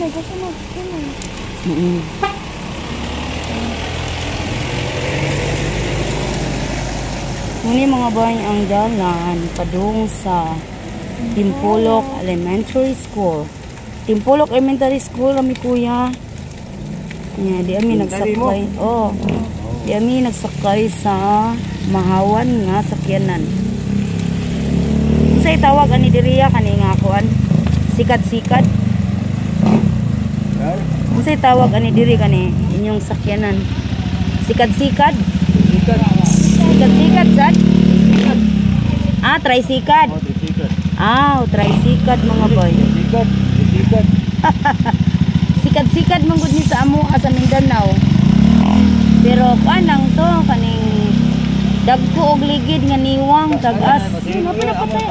nagasunod. Muni mga bay ang dalan padung sa Timpulok Elementary School. Timpulok Elementary School kami kuya. Yeah, di kami nagsakay. Oh. Di kami nagsakay sa mahawan nga sakyanan. Unsay tawag ani diriya kani nga kuan? Sikad-sikad. Unsay tawag ani diri kani inyong sakyanan? Sikad-sikad. Sikad-sikad sad? Ah, tricycad. Ah, tricycad mga boy. Sikad. Sikad-sikad man gud ni sa amo sa Mindanao. Pero kanang to kaning dagko og ligid nga niwang tag-as. Napatay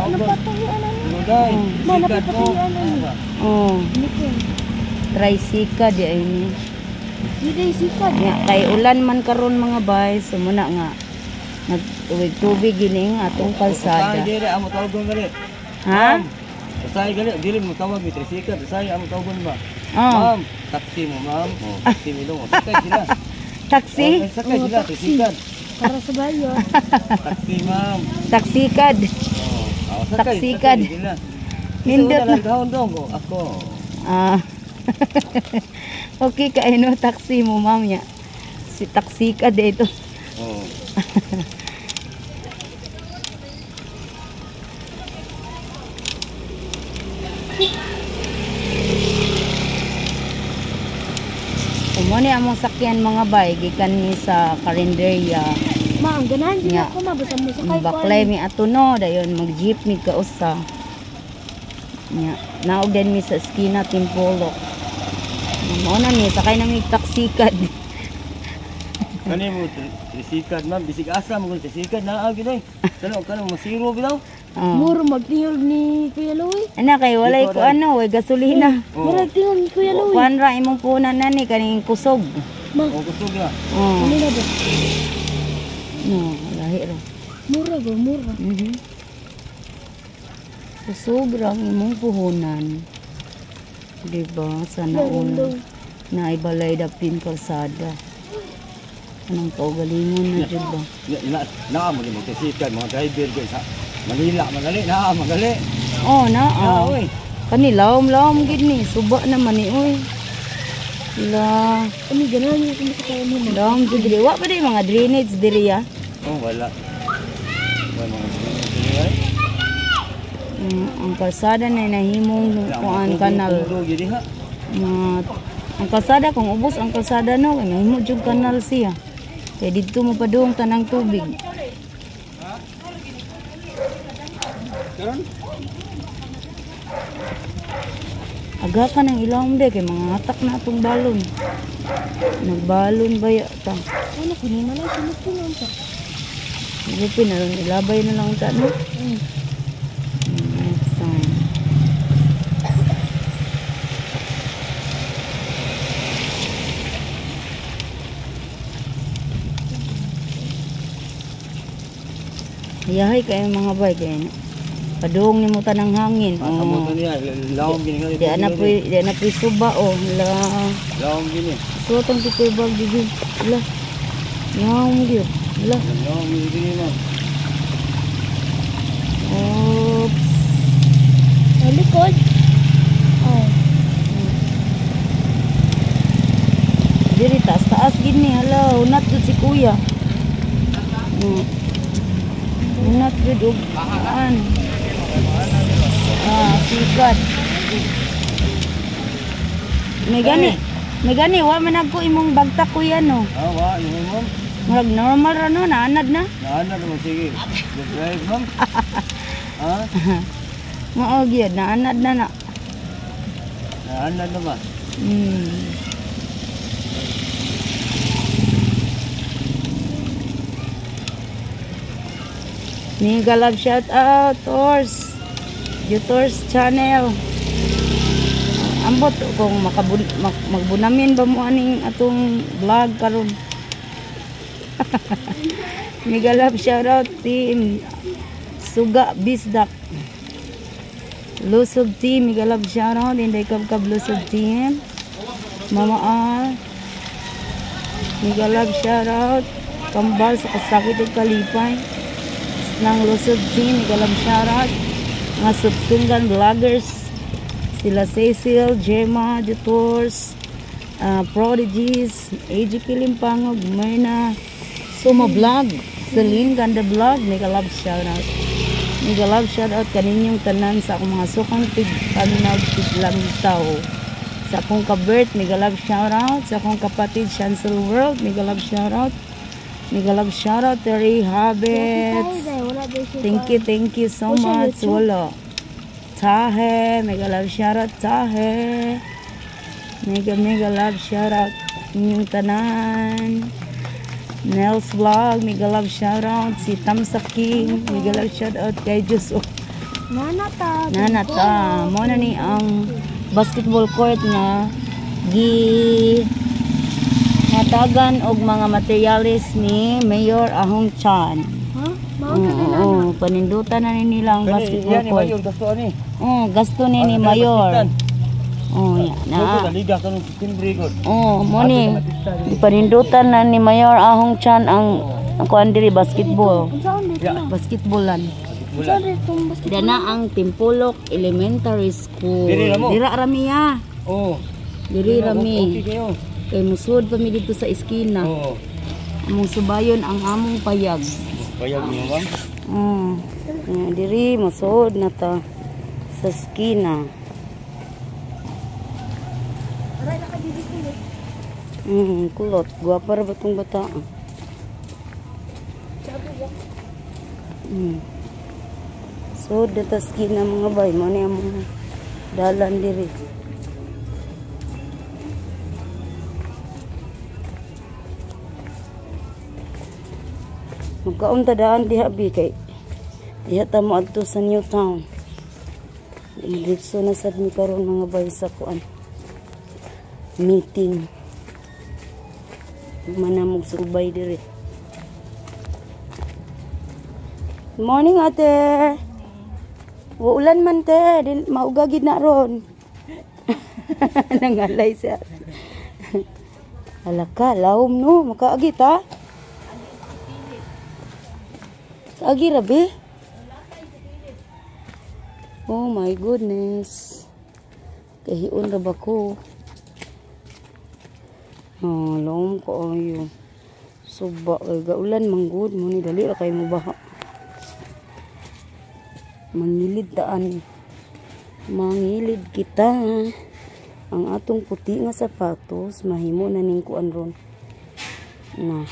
Oh. Tricycad di ay ni. Hindi sikad. Nga kay ulan man karon mga bay, sumuna nga nagtubig gini nga atong kalsada. Dire amo tawagon gali. Ha? Say gali dili mo tawag ni tricycle, say amo tawagon ba? Oh. Ma'am, taxi mo ma'am. Oh, taxi mo dong. Sakay sila. Taxi? Sakay sila tricycle. Para sa bayo. Taxi ma'am. Taksikad. Oh, Taksikad. Hindot na gahon dong ako. Ah. Okay ka no taxi mo ma'am ya. Si taksikad dito. Oh. Umani among sakyan mga bay gikan ni sa Carinderia. Ma, ang ganahan din Nga. ako mabasa mo sa kay Baklay mi ato no dayon mag jeep mi ka usa. Nya, naog din mi sa eskina Timpulok. Mao na mi sakay na mi taksikad. Kani mo tricycle ma'am, bisig asa mo kung tricycle naa gyud ay. Kanang masiro bitaw. Muro magtingog ni Kuya Louie. Ana kay walay ko ano, way gasolina. Muro magtingog ni Kuya Louie. Kuan ra imong punan na ni kaning kusog. Ma, O kusog ya. Oh. ano na ba? No, lahi ra. Mura ba, mura. Kusog ra ang imong puhunan. Diba? Sa nauna. Na ibalay dapin kalsada. Anong kaugalingon na dyan ba? Naa mo ni mo tricycle mga driver gyud sa Manila magali naa magali. Oh, na. Oy. Kani lawom-lawom gid ni. Suba naman ni oy. La, Ani ganahan niyo kung sa kay mo. lawom gid diri. Wa pa di mga drainage diri ya. Oh wala. Wala Ang kalsada na nahimong kuan kanal. Ang kalsada kung ubos ang kalsada no, kay nahimo jud kanal siya. Kay didto mo padung tanang tubig. Aga ka ng ilawom de kay mga hatak na atong balon. Nagbalon ba ta? Ano kunin man ay sunod ta. Gupin na lang ilabay na lang ta no. Next time. Yahay kayo mga bay kay padung ni mo tanang hangin. Amo to niya lawom gini nga. Di na puy suba oh. La. Lawom gini. Suotang ko bag gigi. La. Yaw mo gyud. La. Lawom gini ma'am. Oops. Alikod. Oh. Diri taas gini. Hello, unat jud si kuya. Unat jud og an. Sikat. May gani wa man ako imong bagtak kuya no. Wa yung ma'am. Murag normal ra no, naanad na. Naanad mo sige. Good drive ma'am. Ha? Mao gyud, naanad na na. Naanad na ba? Mega love shout out Tors. Tors channel. Ambot kung magbunamin ba mo aning atong vlog karon. Mega love shout out team Suga Bisdak. Lusog team, mega love shoutout. Inday Kabkab Lusog team. Mama R. Mega love shoutout. Kambal sa kasakit at kalipay. Nang Lusog team, mega love shoutout. Mga subtungan vloggers. Sila Cecil, Gemma, Detours, Prodigies, AG Pilimpangog, Myrna, Suma Vlog, Celine Ganda Vlog, mega love shoutout. Mega love shoutout kaninyong tanan sa akong mga sukang tig-paminaw, tig-lamitaw. Sa akong kabert, mega love shoutout. Sa akong kapatid, Chancel World, mega love shoutout. Mega love shoutout, Terry Habits. Thank you so much. Wala. Tahe, mega love shoutout, Tahe. Mega love shoutout inyong tanan. Nels Vlog, mega love shoutout. Si Tamsa King, mega love shoutout kay Juso. Nanata. Mo na ni ang basketball court na matagan og mga materialis ni Mayor Ahong Chan. Oo, panindutan na nila ang basketball court. Mayor gasto ani. Gasto ni Mayor. Mo ni panindutan na ni Mayor Ahong Chan ang kuan diri basketball. Basketballan. Dana ang Timpulok Elementary School. Dira rami ya. Diri rami. Kay musud pa mi dito sa eskina. Among subayon ang among payag. Payag niyo ba? Diri masod na ta sa skina. Kulot. Guwapa ra ba itong bata? So, dito skina mga bay. Mo na mga dalan diri. Magkaon tadaan diha bi kay diha ta mo adto sa New Town. Dito na sad mi karon mga bay sa kuan meeting. Manamog subay diri. Good morning ate. Ulan man te, maugagid na ron. Nangalay siya. Alaka, lawom no, makaagit ha. Agi rabi? Oh my goodness. Kahiun ra ba ko? Lawom ko ayo. Suba kay gaulan manggod mo ni dali ra kay mo baha. Mangilid taan. Mangilid kita. Ang atong puti nga sapatos mahimo na ning kuan ron. Na.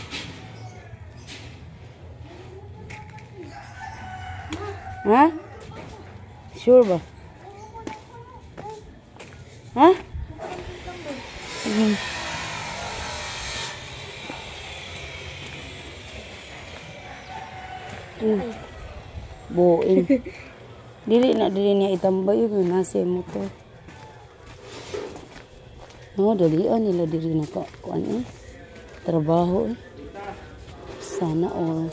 Ha? Sure ba? Ha? Boing. Dili niya itambay yung nasa motor. No, dalian nila diri na ka kuan trabaho sana all.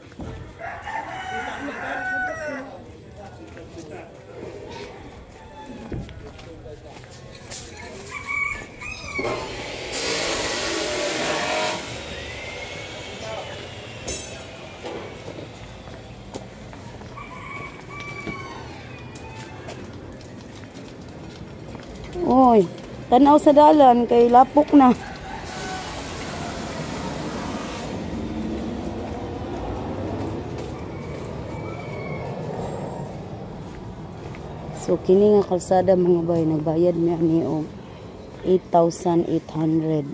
Oy, tanaw sa dalan kay lapok na. So kini nga kalsada mga bay nagbayad mi ani og 8,800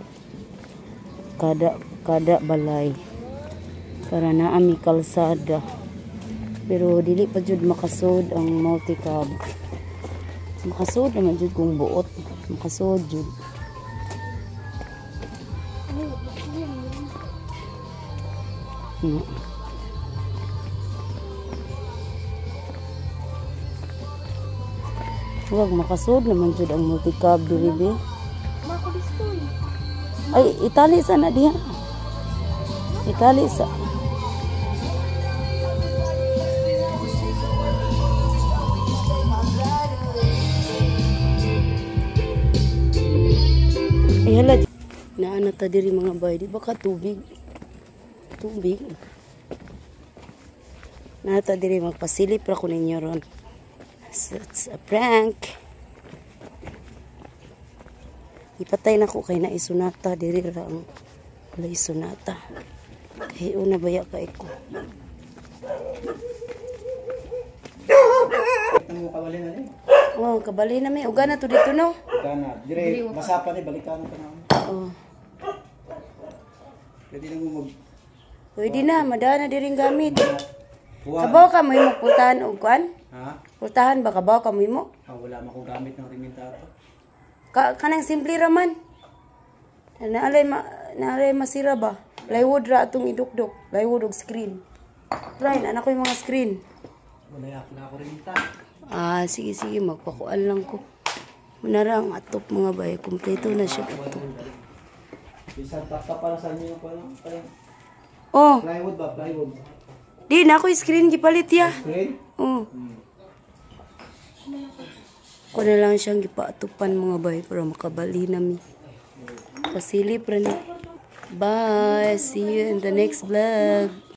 kada balay para naa mi kalsada. Pero dili pa jud makasud ang multi-cab. Makasud naman jud kung buot. Makasud jud. Huwag makasud naman jud ang multi-cab diri be. Ay, itali sa na diha. Itali sa. nata diri mga bay, di ba ka tubig? Tubig. Nata diri magpasilip ra ko ninyo ron. So, it's a prank. Ipatay na ko kay na isunata diri ra ang wala isunata. Kay una baya ka ko. Ang mo kabali na ni. Oh, kabali na may uga na to dito no. Kana, dire masapa ni balikan ka na. Oh. Pwede na mo mag Pwede na, madana diring gamit. kuha. Kabaw ka mo yung pultahan og kwan? Ha? Pultahan ba kabaw ka mo mo? Wala man ko gamit ng rimintato. Kanang simple raman. Naalay masira ba? Plywood ra atong idukdok. Plywood og screen. Try na ko yung mga screen. Wala ako na ako riminta. Sige, magpakuan lang ko. Munara ang atop mga bay. Kompleto na siya atop. Bisa para sa inyo ko lang. Oh, Plywood ba? Plywood. di na ako screen gipalit ya. Screen? Oh. Ko na lang siyang gipaatupan mga bay para makabali nami. Pasilip ra ni. Bye. See you in the next vlog.